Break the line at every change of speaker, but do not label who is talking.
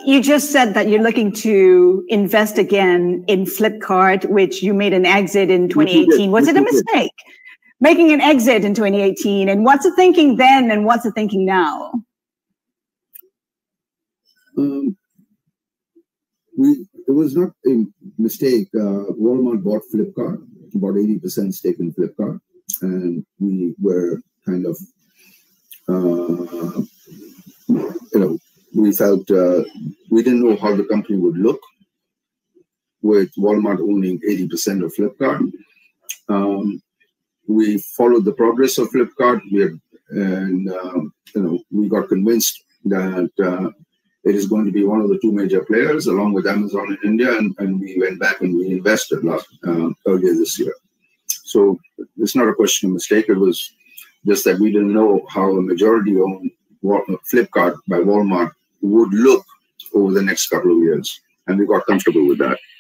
you just said that you're looking to invest again in Flipkart, which you made an exit in 2018. Was it a mistake making an exit in 2018? And what's the thinking then and what's the thinking now?
It was not a mistake. Walmart bought Flipkart, about 80% stake in Flipkart. And we were kind of, we felt we didn't know how the company would look with Walmart owning 80% of Flipkart. We followed the progress of Flipkart, we got convinced that it is going to be one of the two major players along with Amazon in India, and we went back and we invested earlier this year. So it's not a question of mistake. It was just that we didn't know how a majority-owned Flipkart by Walmart would look over the next couple of years, and we got comfortable with that.